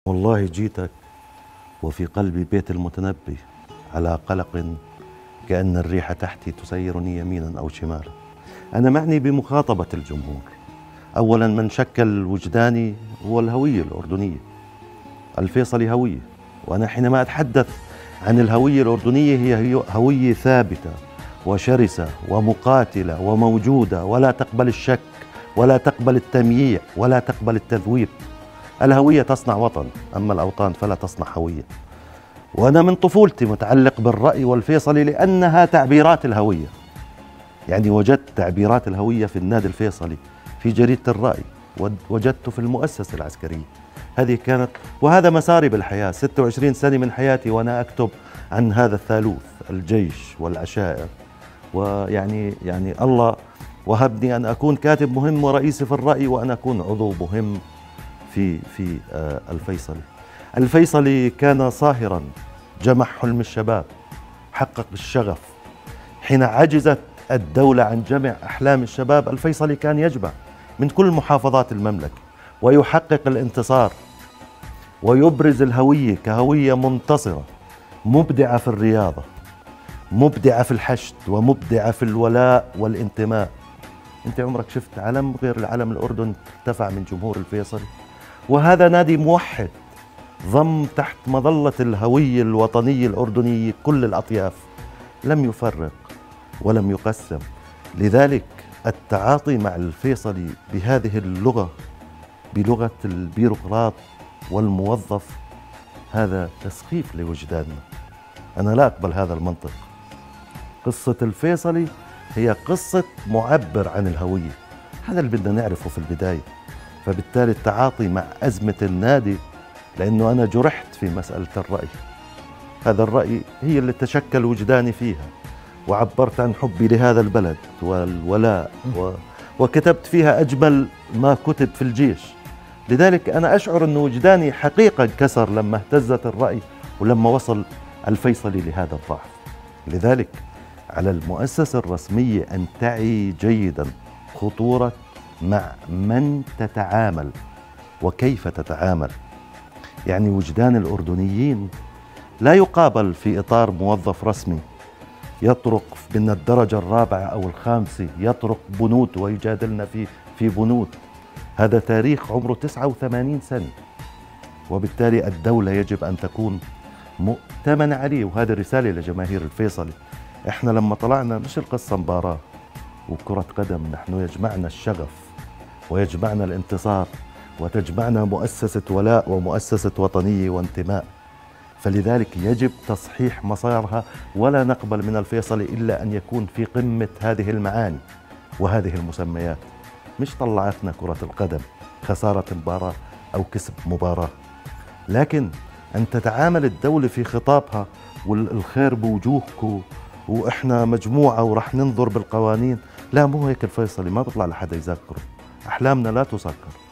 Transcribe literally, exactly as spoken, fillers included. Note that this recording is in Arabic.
والله جيتك وفي قلبي بيت المتنبي، على قلق كأن الريح تحتي تسيرني يمينا أو شمالا. أنا معني بمخاطبة الجمهور. أولا، من شكل وجداني هو الهوية الأردنية. الفيصلي هوية، وأنا حينما أتحدث عن الهوية الأردنية هي هوية ثابتة وشرسة ومقاتلة وموجودة، ولا تقبل الشك ولا تقبل التمييع ولا تقبل التذويب. الهوية تصنع وطن، أما الأوطان فلا تصنع هوية. وأنا من طفولتي متعلق بالرأي والفيصلي لأنها تعبيرات الهوية. يعني وجدت تعبيرات الهوية في النادي الفيصلي، في جريدة الرأي، وجدته في المؤسسة العسكرية. هذه كانت وهذا مساري بالحياة، ستة وعشرين سنة من حياتي وأنا أكتب عن هذا الثالوث، الجيش والعشائر. ويعني يعني الله وهبني أن أكون كاتب مهم ورئيسي في الرأي، وأن أكون عضو مهم في في آه الفيصلي. الفيصلي كان صاهرا، جمع حلم الشباب، حقق الشغف. حين عجزت الدولة عن جمع أحلام الشباب، الفيصلي كان يجمع من كل محافظات المملكة ويحقق الانتصار ويبرز الهوية كهوية منتصرة، مبدعة في الرياضة، مبدعة في الحشد، ومبدعة في الولاء والانتماء. أنت عمرك شفت علم غير العلم الأردن ارتفع من جمهور الفيصلي؟ وهذا نادي موحد ضم تحت مظلة الهوية الوطنية الأردنية كل الأطياف، لم يفرق ولم يقسم. لذلك التعاطي مع الفيصلي بهذه اللغة، بلغة البيروقراط والموظف، هذا تسخيف لوجداننا. أنا لا أقبل هذا المنطق. قصة الفيصلي هي قصة معبر عن الهوية، هذا اللي بدنا نعرفه في البداية. فبالتالي التعاطي مع أزمة النادي، لأنه أنا جرحت في مسألة الرأي. هذا الرأي هي اللي تشكل وجداني فيها، وعبرت عن حبي لهذا البلد والولاء، و... وكتبت فيها أجمل ما كتب في الجيش. لذلك أنا أشعر أن وجداني حقيقة انكسر لما اهتزت الرأي ولما وصل الفيصلي لهذا الضعف. لذلك على المؤسسة الرسمية أن تعي جيدا خطورة مع من تتعامل وكيف تتعامل. يعني وجدان الأردنيين لا يقابل في إطار موظف رسمي يطرق من الدرجة الرابعة أو الخامسة، يطرق بنود ويجادلنا في في بنود. هذا تاريخ عمره تسعة وثمانين سنة، وبالتالي الدولة يجب أن تكون مؤتمنة عليه. وهذه رسالة لجماهير الفيصلي. إحنا لما طلعنا مش القصة مباراة وكرة قدم، نحن يجمعنا الشغف ويجمعنا الانتصار وتجمعنا مؤسسة ولاء ومؤسسة وطنية وانتماء. فلذلك يجب تصحيح مسارها، ولا نقبل من الفيصلي إلا أن يكون في قمة هذه المعاني وهذه المسميات. مش طلعتنا كرة القدم خسارة مباراة أو كسب مباراة، لكن أن تتعامل الدولة في خطابها والخير بوجوهكم وإحنا مجموعة ورح ننظر بالقوانين. لا، مو هيك. الفيصلي ما بيطلع لحدا يذكره، أحلامنا لا تسكر.